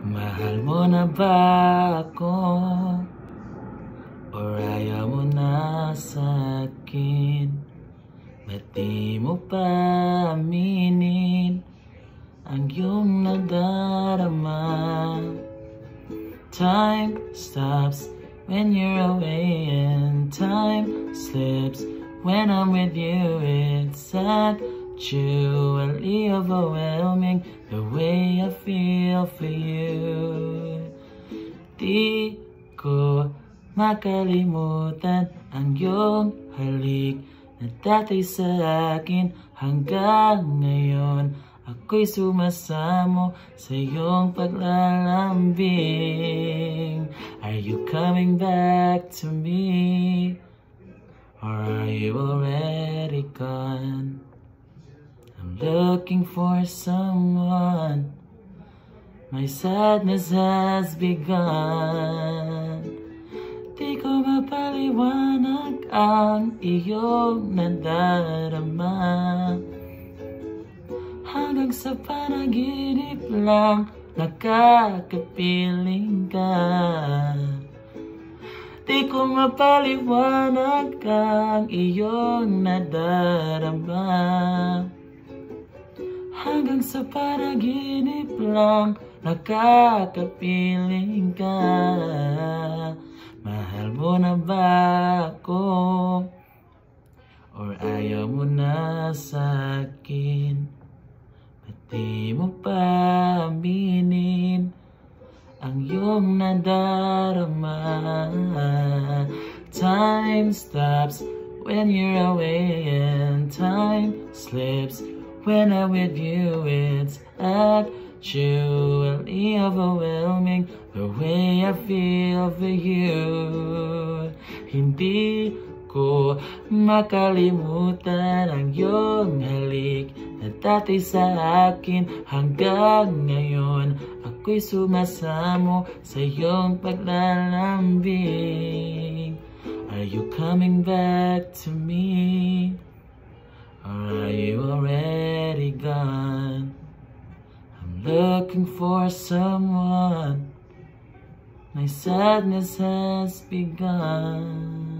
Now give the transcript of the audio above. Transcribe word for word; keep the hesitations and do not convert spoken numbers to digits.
Mahal mo na ba ako? Or ayaw mo na sa akin? Ba't di mo pa aminin ang iyong nadarama? Time stops when you're away, and time slips when I'm with you. It's actually overwhelming the way I feel for you. Di ko makalimutan ang iyong halik na datiy sa akin. Hanggang ngayon ako'y sumasamo sa iyong paglalambing. Are you coming back to me? Or are you already gone? I'm looking for someone. My sadness has begun. Di ko mapaliwanag ang iyong nadarama. Hanggang sa panaginip lang nakakapiling ka. Di ko mapaliwanag ang iyong nadarama. Hanggang sa panaginip lang nakakapiling ka. Mahal mo na ba ako? Or ayaw mo na sa akin? Ba't di mo pa aminin ang iyong nadarama? Time stops when you're away, and time slips when I'm with you. It's actually overwhelming the way I feel for you. Hindi ko makalimutan ang iyong halik na datiy sa akin. Hanggang ngayon ako'y sumasamo sa iyong paglalambing. Are you coming back to me? Or are you already gone? I'm looking for someone. My sadness has begun.